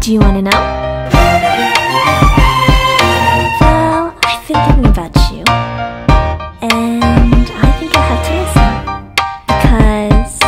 Do you wanna know? Well, I've been thinking about you, and I think I have to listen, because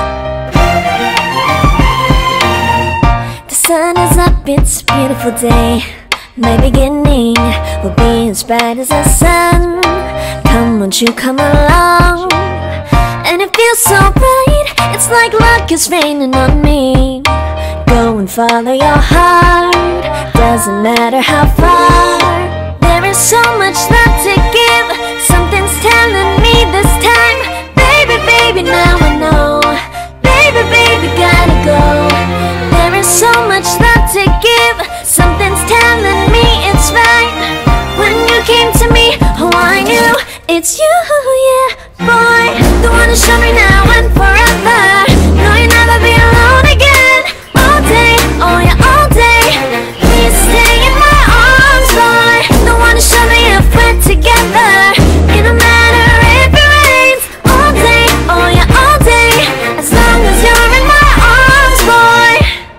the sun is up, it's a beautiful day. My beginning will be as bright as the sun. Come, won't you come along? And it feels so bright, it's like luck is raining on me. Go and follow your heart, doesn't matter how far. There is so much love to give, something's telling me this time. Baby, baby, now I know. Baby, baby, gotta go. There is so much love to give, something's telling me it's right. When you came to me, oh I knew it's you, yeah, boy. The one to show me now and forever. No, you'll never be alone again. All day, oh yeah, all day. Please stay in my arms, boy. The one to show me if we're together. It don't matter if it rains. All day, oh yeah, all day. As long as you're in my arms, boy.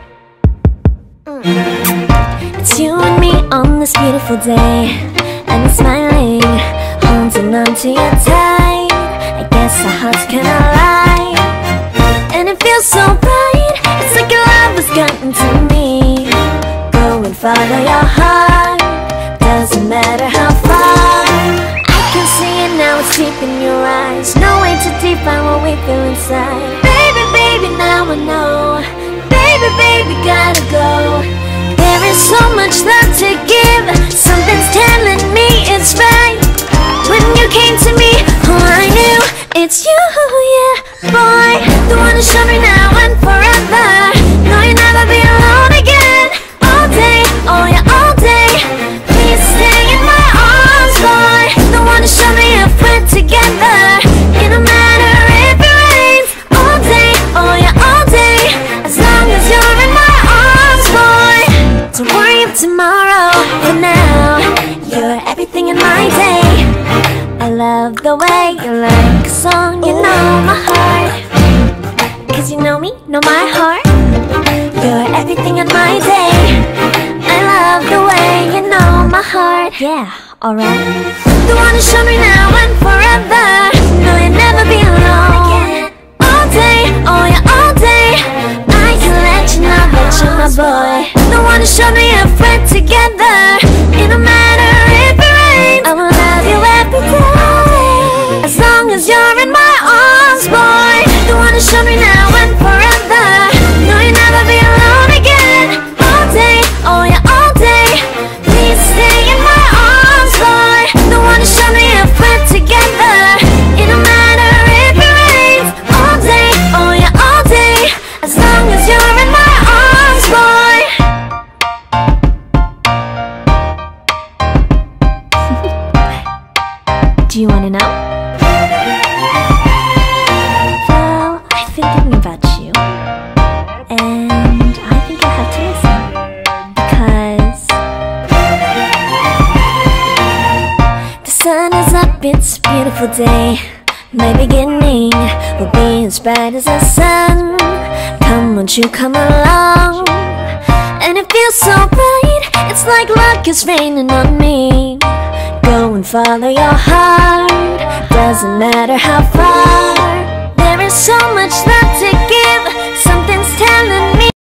It's you and me on this beautiful day, and I'm smiling, holding on to you tight. I guess our hearts can align, and it feels so bright. It's like your love has gotten to me. Go and follow your heart, doesn't matter how far. I can see it now, it's deep in your eyes. No way to define what we feel inside. Baby, baby, now I know. Baby, baby, gotta go. There is so much love to give, something's telling me it's right. When you came to me, oh I knew it's you, yeah, boy. The one to show me now and forever. No, you'll never be alone again. All day, oh yeah, all day. Please stay in my arms, boy. The one to show me if we're together. It don't matter if it rains. All day, oh yeah, all day. As long as you're in my arms, boy. Don't worry of tomorrow, for now you're everything in my day. I love the way you like a song, you know my heart. Cause you know me, know my heart. You're everything in my day. I love the way you know my heart. Yeah, alright. The one to show me now and forever. No, you'll never be alone. All day, oh yeah, all day. I can let you know that you're my boy. The one to show me if we're together. It don't matter if it rains. I will love you every day. As long as you're in my arms, boy. The one to show me now and forever. No, you'll never be alone again. All day, oh yeah, all day. Please stay in my arms, boy. The one to show me if we're together. It don't matter if it rains. All day, oh yeah, all day. As long as you're in my arms, boy. Do you wanna know? Well, I've been thinking about you, and I think I have to listen, because the sun is up, it's a beautiful day. My beginning will be as bright as the sun. Come, won't you come along? And it feels so bright, it's like luck is raining on me. Go and follow your heart, doesn't matter how far.